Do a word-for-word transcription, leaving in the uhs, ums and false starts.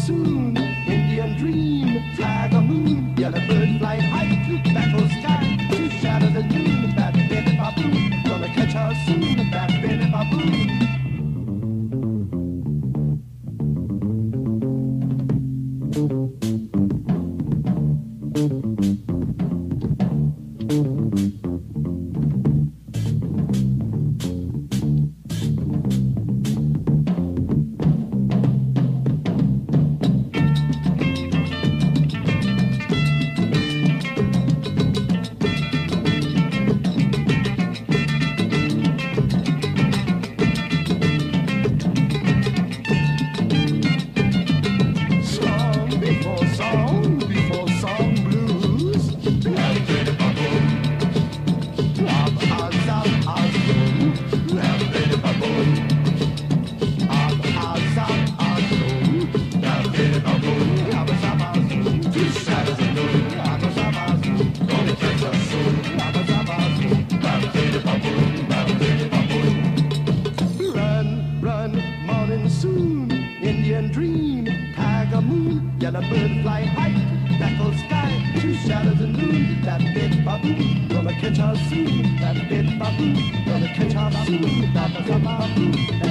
soon. Indian dream, flag a moon, yellow bird flying high to battle sky. To shadow the noon, that baby baboon, gonna catch her soon, that baby baboon. Soon, Indian dream, tiger moon, yellow bird fly high, battle sky, two shadows and noon, that big baboon, gonna catch her soon, that big baboon, gonna catch her soon, that baboon.